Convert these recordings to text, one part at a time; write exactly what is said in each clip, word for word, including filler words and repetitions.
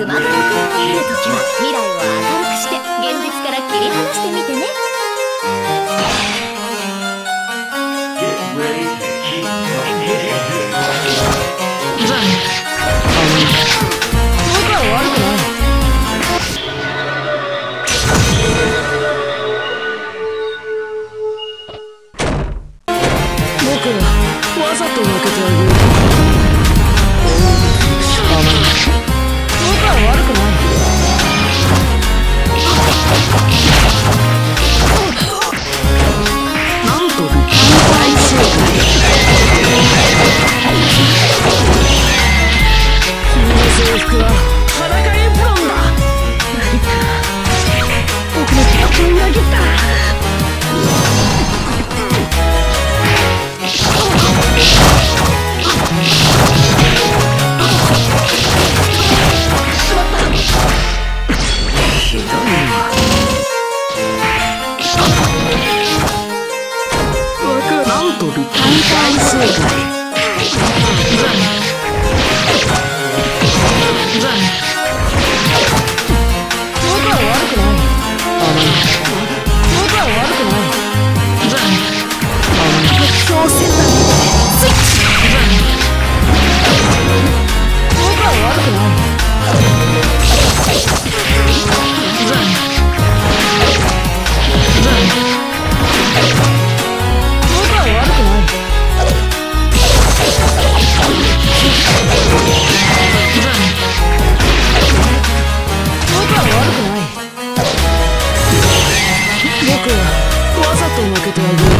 まった不安を見るときは未来を明るくして現実から切り離してみてね。僕は悪くない。僕はわざと負けてあげる。僕は悪くない。なんと大正解。君の制服は裸エプロンだ。僕の記憶を裏切った。ひどいな。なんと大正解。僕は悪くない。僕は悪くない。目標センタースイッチ。僕は悪くない。僕は悪くない。僕は悪くない。僕はわざと負けてあげる。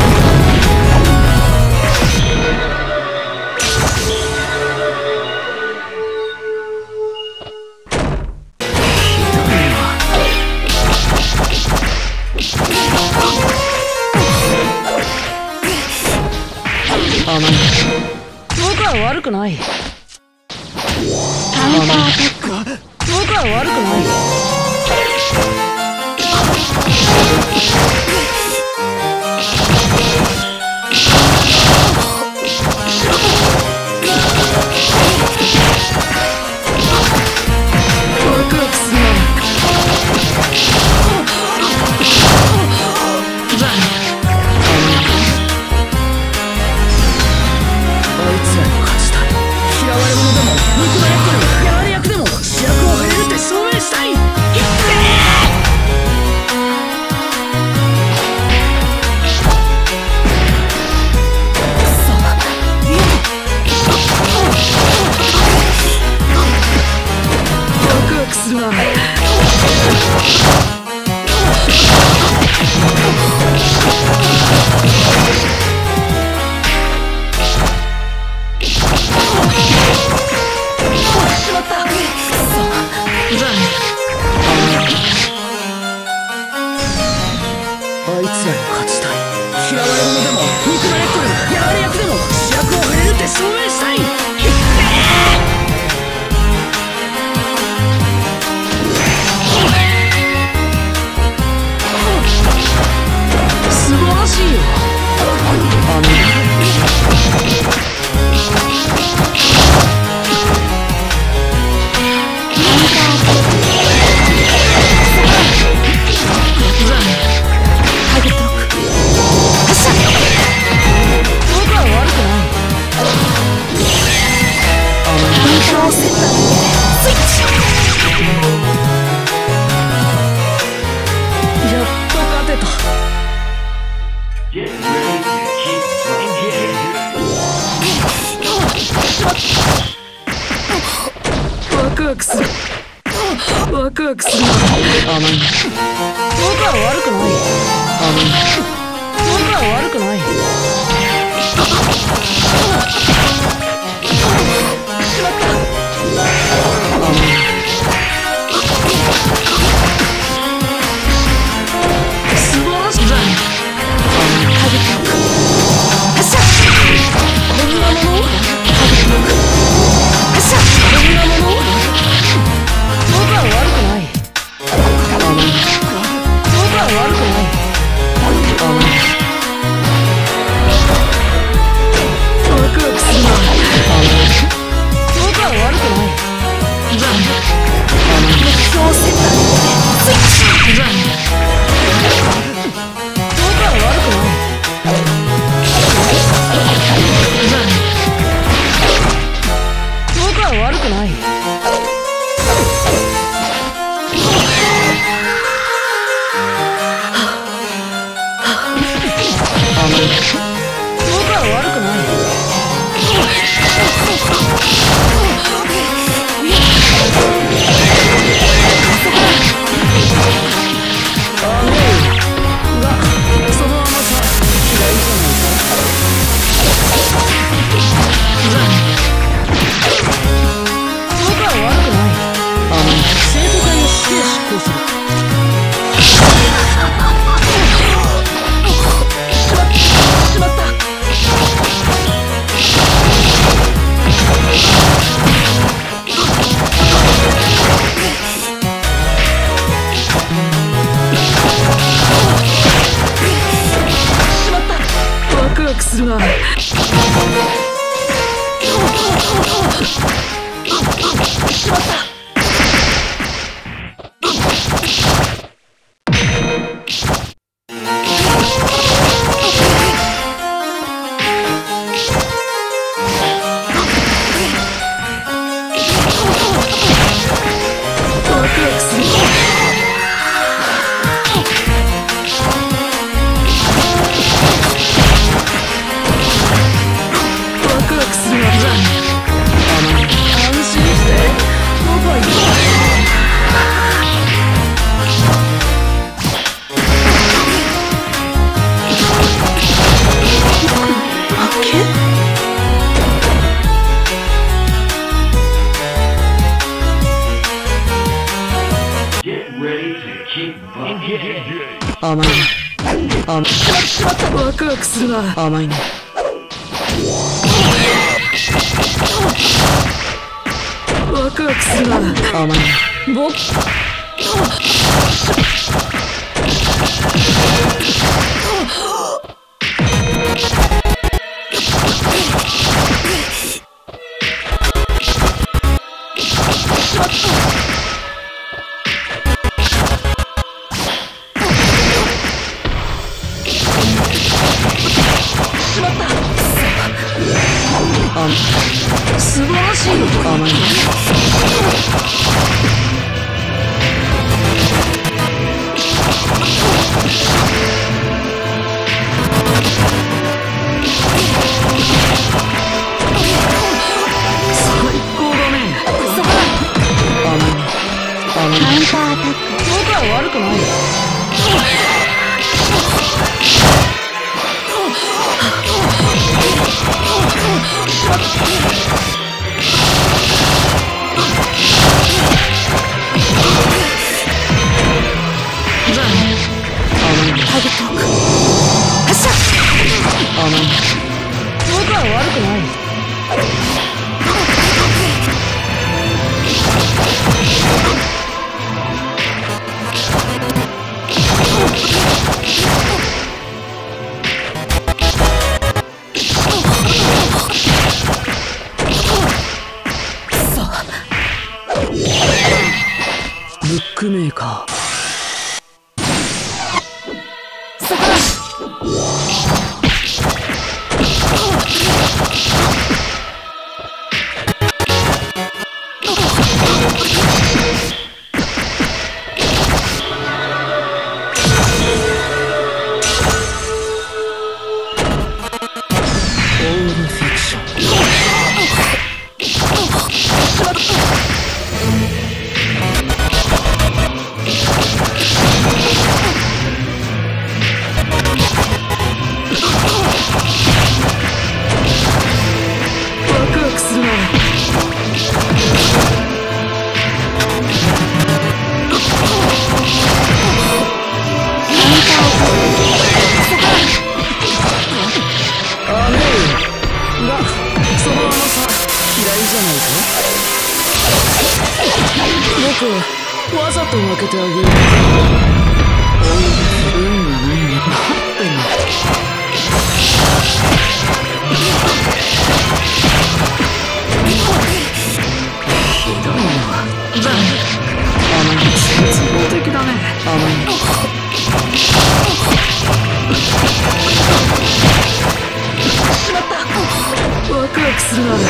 僕は悪くない。カウンターアタック。僕は悪くない。ワクワクするな。ワクワクする。ワクワクする。僕は悪くない。僕は悪くない。しまった。素晴らしい。発射。こんなもの？発射。こんなもの？僕は悪くない。僕は悪くない。ワクワクするな。 強センタースイッチ。僕は悪くない。僕は悪くない。僕は悪くない。するな。しまった。甘いね。甘い。ワクワクするな。甘いね。ワクワクするな。甘いね。僕。素晴らしい。甘い。最高だね。甘い。甘い。カウンターアタック。僕は悪くないよ。タグトーク。発射。甘い。僕は悪くない。ブックメーカー。僕わざと負けてあげる。運がないんだ。待ってんの。ひどいよ。バン。甘い。 るある。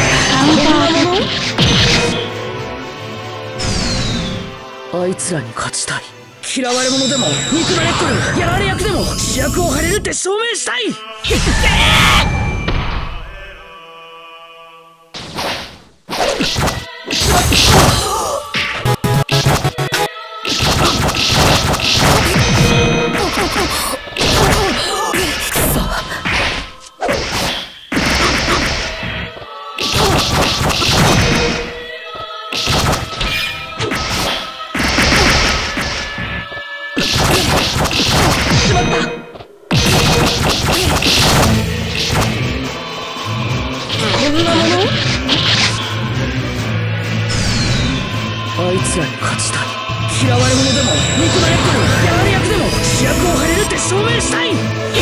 あいつらに勝ちたい。嫌われ者でも憎まれっ子にやられ役でも主役を張れるって証明したい。あいつらに勝ちたい。嫌われ者でも憎まれっ子でもやられ役でも主役を張れるって証明したい。